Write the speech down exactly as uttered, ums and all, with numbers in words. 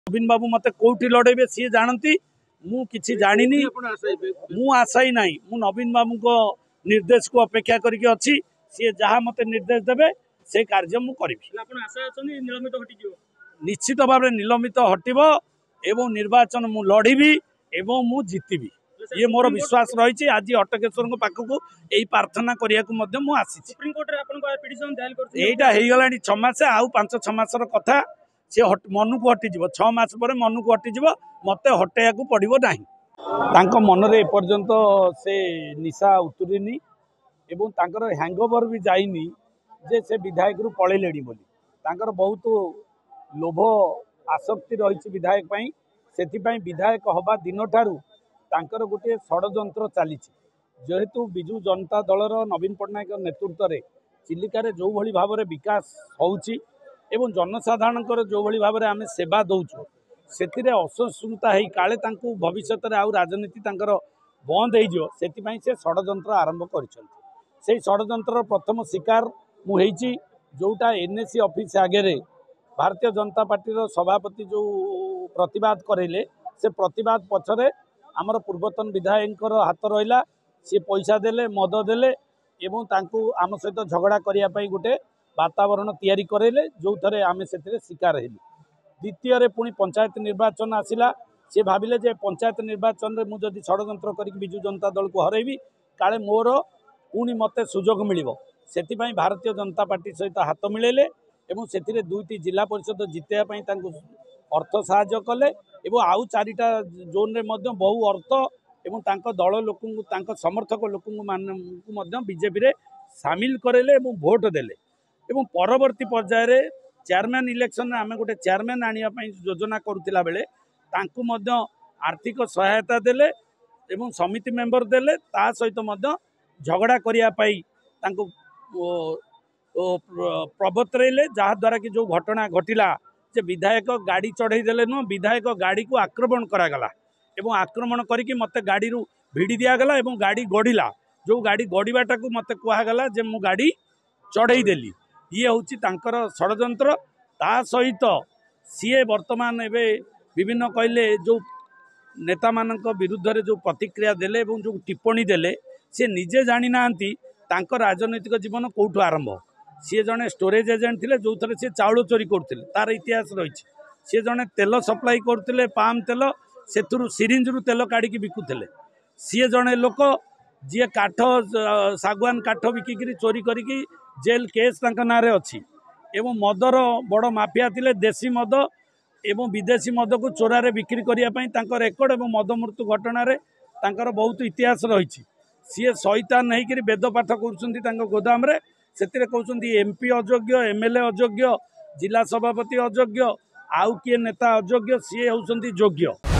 नवीन बाबू मत कौटी लड़े सी जानती मु किसी जानी मु आशाई ना मु नवीन बाबू को निर्देश को अपेक्षा करके अच्छी सी जहाँ मत निर्देश देवे से कार्य मु करी निश्चित भाव निलंबित हटब एवं निर्वाचन मु लड़बी एवं मु जीतबी ये मोर विश्वास रही। आज अटकेश्वर पाखक यही प्रार्थना करने आईगला छमास आउ पांच छमासर कथा सी मन को हटिज छमास पर मन को हटिज मत हटेया पड़ो ना मनरे एपर्यंत से निशा उतुरीनी एवं तांकर हैंगओवर भी जाइनी जे से विधायक रू पलैले बोली बहुत लोभ आसक्ति रही विधायक पाई से विधायक हवा दिन ठारू तांकर गोटे षड्यंत्र चली जेहेतु बिजु जनता दलर नवीन पट्टनायक नेतृत्व में चिलिकार जो भली भाव में विकास होउची एवं जनसाधारण जो भली भाव में आम सेवा दौचु से असहिष्णुता हो काले भविष्य में आउ राजनीति बंद हो से षड्यंत्र आरंभ कर षड्यंत्र प्रथम शिकार मुझे जोटा एनएसी ऑफिस आगे भारतीय जनता पार्टी सभापति जो प्रतिवाद करेले से प्रतिवाद पछरे आमर पूर्वतन विधायक हाथ रहा सी पैसा देले मद देले एवं तांकु आम सहित झगड़ा करने गोटे वातावरण तैयारी करेले जो थे आम से शिकार हेलु। द्वितीय पुणी पंचायत निर्वाचन आसिला सी भाविले जे पंचायत निर्वाचन में मुझे षड्यंत्र कर बिजु जनता दल को हरैबी काले मोर पुणी मते सुजोग मिलिबो सेतिपई भारतीय जनता पार्टी सहित हाथ मिलेले एवं से दुईटी जिला परिषद जितेबाई अर्थ साहाय्य कले एवं आउ चारिटा जोन रे मध्य बहु अर्थ एवं तांको दल लोक समर्थक लोक मान बीजेपी रे सामिल करेले एवं भोट देले एवं परवर्ती पर्यायर चेयरमैन इलेक्शन आम गोटे चेयरमैन आने योजना करुला बेले तांकु मध्य आर्थिक सहायता देले एवं समिति मेंबर देले ता सहित मध्य झगड़ा करने तांकु प्रवर्तरेले जहाद्वारा कि जो घटना घटिला जे विधायक गाड़ी चढ़ई देले नुह विधायक गाड़ी को आक्रमण करागला एवं आक्रमण करके मत गाड़ी रू भिड़ी दिगला एवं गाड़ी गड़िला जो गाड़ी गड़ाटा को मत कहगला जे मु गाड़ी चढ़ई देली ये हूँ षड्यंत्र ता सहित सीए वर्तमान एवं विभिन्न कहले जो नेता मान विरुद्ध रे जो प्रतिक्रिया देले एवं जो टिप्पणी देले सी निजे जानी नांती तांको राजनैतिक जीवन कौटू आरंभ सी जड़े स्टोरेज एजेंट थे जो थे सी चाउल चोरी करते तार इतिहास रही सी जड़े तेल सप्लाई करते पाम तेल से सिरिंज रु तेल काढ़ी बिकुले सी जड़े लोक जी काठ सागवान काठ बिकिकी चोरी करी जेल केस ना अच्छी एवं मदर बड़ माफिया थिले देशी मद एवं विदेशी मद को चोरारे बिक्री करने रेकर्ड एवं मद मृत्यु घटन बहुत इतिहास रही सी शैतान होकर वेद पाठ कर गोदाम रे से कहते एमपी अयोग्य एमएलए अयोग्य जिला सभापति अयोग्य आउ किए नेता अयोग्य सी होउछंती योग्य।